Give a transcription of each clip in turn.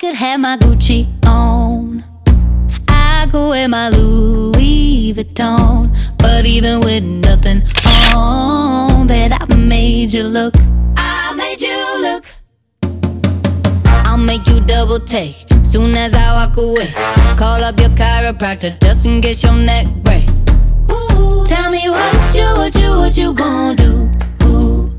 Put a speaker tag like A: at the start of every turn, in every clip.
A: could have my Gucci on, I could wear my Louis Vuitton, but even with nothing on, bet I made you look. I made you look. I'll make you double take soon as I walk away. Call up your chiropractor just in case your neck break. Ooh, tell me what you gon' do? Ooh.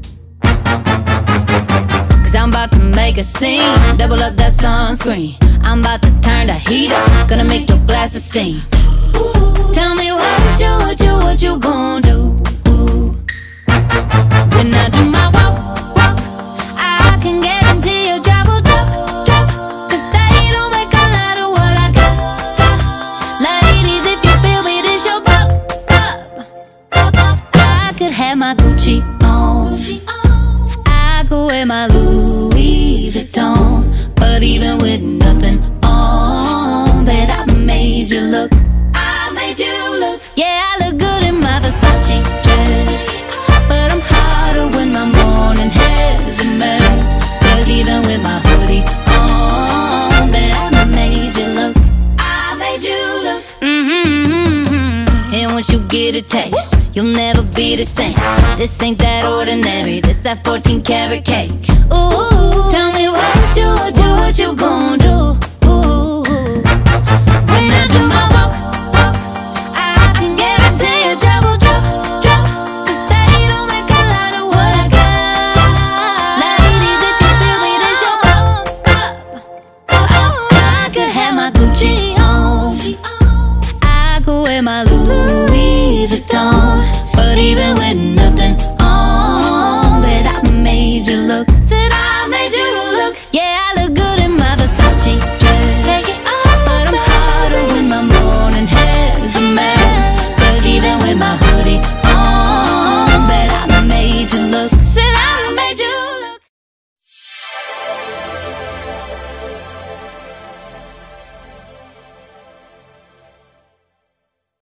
A: Cause I'm about to make a scene, double up that sunscreen. I'm about to turn the heat up, gonna make your glasses steam. Ooh, tell me what you gon' do? Ooh. When I do my walk, I can guarantee your job will drop. Cause they don't make a lot of what I got. Ladies, if you feel me, this your pop. I could have my Gucci on, I could wear my Louis Vuitton, but even with nothing on, bet I made you look. I made you look. Yeah, I look good in my Versace dress, but I'm hotter when my morning hair's a mess. Cause even with my hoodie on, bet I made you look. I made you look. And once you get a taste, you'll never be the same. This ain't that ordinary, this that 14-karat cake. Ooh, tell me what you gon' do? Ooh, when I do my walk, I can guarantee your job will drop. Cause they don't make a lot of what I got. Ladies, if you feel me, this your pop. I could have my Gucci on, I could wear my Louis Vuitton, but even with nothing on, bet I made you look. Said I made you look. Yeah, I look good in my Versace dress, take it off, but I'm hotter when my morning hair's a mess. Cause even with my hoodie on, bet I made you look. Said